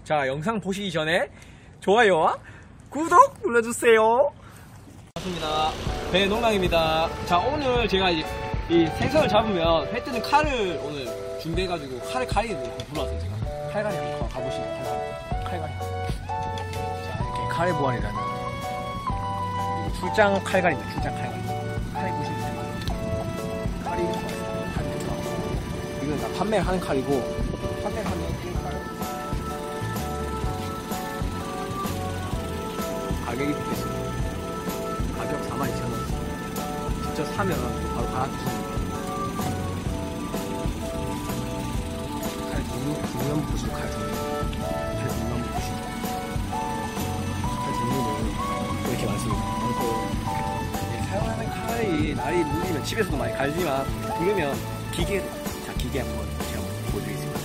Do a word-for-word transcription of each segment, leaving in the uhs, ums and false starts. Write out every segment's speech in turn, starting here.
자, 영상 보시기 전에 좋아요와 구독 눌러주세요. 반갑습니다. 배농강입니다. 자, 오늘 제가 이제 이 생선을 잡으면 회 뜨는 칼을 오늘 준비해가지고 칼을 가리는 거 불러왔어요. 제가 칼갈이 한번 가보시죠. 칼갈이. 칼갈이. 자, 이렇게 칼의 보안이라는 출장 칼갈입니다. 출장 칼갈. 칼이 보시면 됩니다. 칼이 들어가있어요. 칼이 들어가고. 이건 다 판매하는 칼이고, 판매하는 이 칼. 가격이 붙겠습니다. 가격 사만 이천 원. 직접 사면 바로 갈아주시면 칼 종류, 종류 한번 보시죠. 칼 종류. 칼 종류 한번 보시죠. 칼 종류는 이렇게 많습니다. 많고, 사용하는 칼이 날이 물리면 집에서도 많이 갈지만 부르면 기계로, 자, 기계 한번 제가 보여드리겠습니다.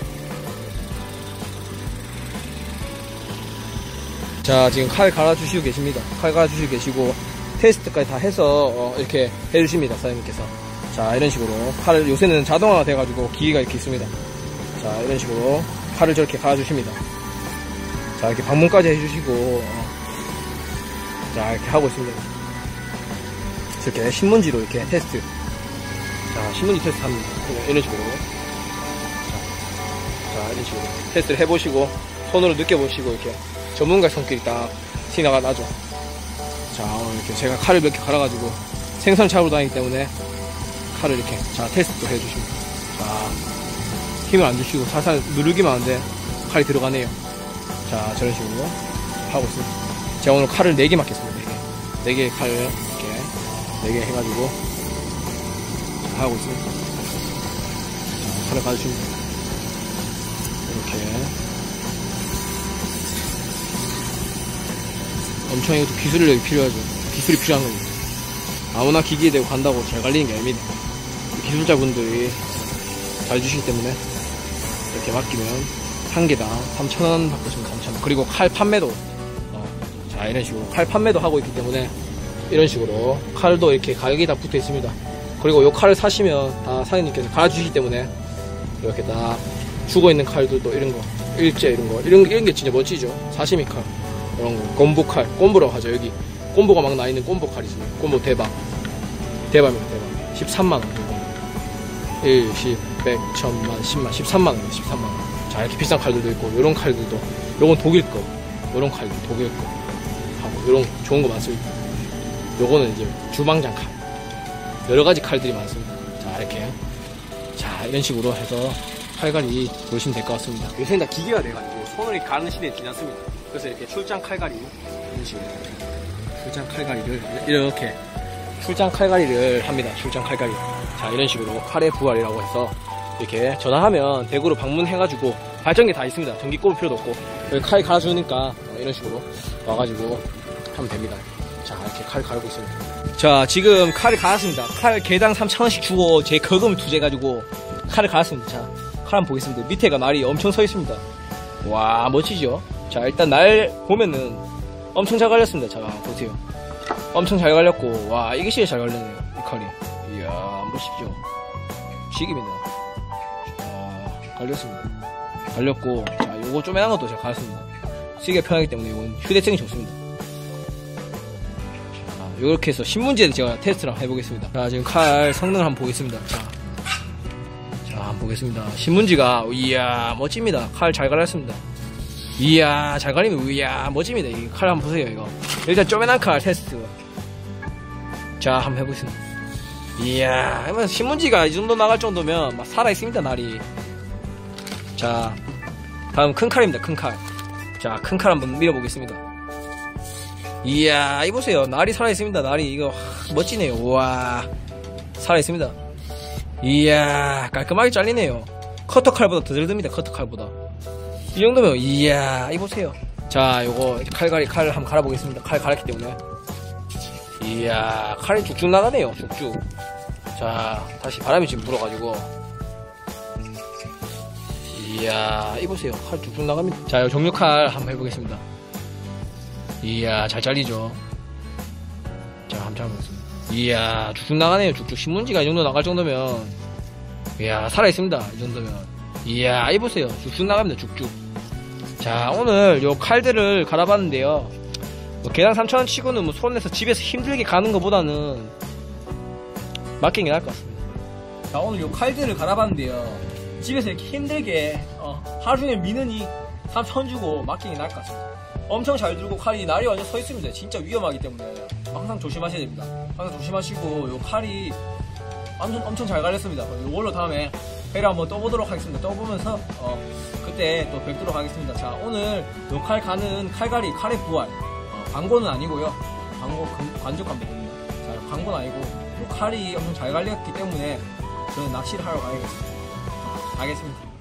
자, 지금 칼 갈아주시고 계십니다. 칼 갈아주시고 계시고 테스트까지 다 해서 어, 이렇게 해주십니다. 사장님께서. 자, 이런 식으로 칼을, 요새는 자동화가 돼가지고 기계가 이렇게 있습니다. 자, 이런 식으로 칼을 저렇게 갈아주십니다. 자, 이렇게 방문까지 해주시고 어, 자, 이렇게 하고 있습니다. 이렇게 신문지로 이렇게 테스트. 자, 신문지 테스트 합니다. 이런 식으로. 자, 자, 이런 식으로 테스트를 해보시고 손으로 느껴보시고 이렇게 전문가 성격이 딱 티나가 나죠. 자, 오늘 이렇게 제가 칼을 몇 개 갈아가지고 생선 잡으러 다니기 때문에 칼을 이렇게, 자, 테스트도 해주십니다. 자, 힘을 안 주시고 살살 누르기만 하는데 칼이 들어가네요. 자, 저런 식으로 하고 있습니다. 제가 오늘 칼을 네 개 맞겠습니다. 네 개. 네 개의 칼을 이렇게 네 개 해가지고 하고 있습니다. 자, 칼을 가주십니다. 이렇게. 엄청 이것도 기술력이 필요하죠. 기술이 필요한 겁니다. 아무나 기계에 대고 간다고 잘 갈리는 게 아닙니다. 기술자분들이 잘 주시기 때문에 이렇게 맡기면 한 개당 삼천 원 받고 있습니다. 삼천 원. 그리고 칼 판매도 어, 자, 이런 식으로 칼 판매도 하고 있기 때문에 이런 식으로 칼도 이렇게 가격이 다 붙어 있습니다. 그리고 이 칼을 사시면 다 사장님께서 갈아주시기 때문에 이렇게 딱 죽어 있는 칼들도 이런 거, 일제 이런 거, 이런, 이런 게 진짜 멋지죠. 사시미 칼. 이런 거, 꼼보 칼, 꼼보라고 하죠. 여기 꼼보가 막 나있는 꼼보 칼이 있습니다. 꼼보 대박, 대박입니다. 대박. 십삼만 원. 일, 십, 백, 천만, 십만, 십삼만 원. 십삼만 원. 자, 이렇게 비싼 칼들도 있고, 요런 칼들도, 요건 독일 거, 요런 칼들 독일 거 하고, 요런 좋은 거 많습니다. 요거는 이제 주방장 칼, 여러 가지 칼들이 많습니다. 자, 이렇게, 자, 이런 식으로 해서 칼갈이 보시면 될 것 같습니다. 요새는 다 기계가 돼가지고 손을 가는 시대에 지났습니다. 그래서 이렇게 출장 칼갈이, 이런 식으로 출장 칼갈이를 이렇게 출장 칼갈이를 합니다. 출장 칼갈이. 자, 이런 식으로 칼의 부활이라고 해서 이렇게 전화하면 대구로 방문해가지고 발전기 다 있습니다. 전기 꼽을 필요도 없고 여기 칼 갈아주니까 이런 식으로 와가지고 하면 됩니다. 자, 이렇게 칼 갈고 있습니다. 자, 지금 칼을 갈았습니다. 칼 개당 삼천 원씩 주고 제 거금을 투자해가지고 칼을 갈았습니다. 자, 칼 한번 보겠습니다. 밑에가 날이 엄청 서 있습니다. 와, 멋지죠? 자, 일단 날 보면은 엄청 잘 갈렸습니다. 자, 보세요. 엄청 잘 갈렸고, 와, 이게 진짜 잘 갈렸네요. 이 칼이. 이야, 멋있죠? 지깁니다. 자, 갈렸습니다. 갈렸고, 자, 요거 쪼매난 것도 제가 갈았습니다. 쓰기가 편하기 때문에 이건 휴대성이 좋습니다. 자, 요렇게 해서 신문지에 제가 테스트를 한번 해보겠습니다. 자, 지금 칼 성능을 한번 보겠습니다. 자, 자, 한번 보겠습니다. 신문지가, 이야, 멋집니다. 칼 잘 갈렸습니다. 이야, 잘 갈리면, 이야, 멋집니다. 이 칼 한번 보세요, 이거. 일단 쪼매난 칼 테스트. 자, 한번 해보겠습니다. 이야, 신문지가 이 정도 나갈 정도면 막 살아있습니다, 날이. 자, 다음 큰 칼입니다, 큰 칼. 자, 큰 칼 한번 밀어보겠습니다. 이야, 이 보세요. 날이 살아있습니다, 날이. 이거, 하, 멋지네요. 우와, 살아있습니다. 이야, 깔끔하게 잘리네요. 커터 칼보다 더 잘 듭니다, 커터 칼보다. 이 정도면, 이야, 이 보세요. 자, 요거 칼갈이 칼을 한번 갈아보겠습니다. 칼 갈았기 때문에. 이야, 칼이 쭉쭉 나가네요, 쭉쭉. 자, 다시 바람이 지금 불어가지고. 이야, 이 보세요. 칼 쭉쭉 나갑니다. 자, 요 정육칼 한번 해보겠습니다. 이야, 잘 잘리죠. 자, 한번 잡아보겠습니다. 이야, 쭉쭉 나가네요, 쭉쭉. 신문지가 이 정도 나갈 정도면, 이야, 살아있습니다, 이 정도면. 이야, 이 보세요. 쭉쭉 나갑니다, 쭉쭉. 자, 오늘 요 칼들을 갈아봤는데요. 뭐 개당 삼천 원 치고는 뭐 손에서 집에서 힘들게 가는 것보다는 맡기는 게 나을 것 같습니다. 자, 오늘 요 칼들을 갈아봤는데요. 집에서 이렇게 힘들게 어, 하루 종일 미느니 삼천 원 주고 맡기는 게 나을 것 같습니다. 엄청 잘 들고 칼이 날이 완전 서 있습니다. 진짜 위험하기 때문에 항상 조심하셔야 됩니다. 항상 조심하시고 요 칼이 엄청, 엄청 잘 갈렸습니다. 이걸로 다음에 회를 한번 떠보도록 하겠습니다. 떠보면서 어, 그때 또 뵙도록 하겠습니다. 자, 오늘 요 칼 가는 칼갈이 칼의 부활 어, 광고는 아니고요. 광고 관족합니다. 자, 광고는 아니고 요 칼이 엄청 잘 갈렸기 때문에 저는 낚시를 하러 가야겠습니다. 가겠습니다.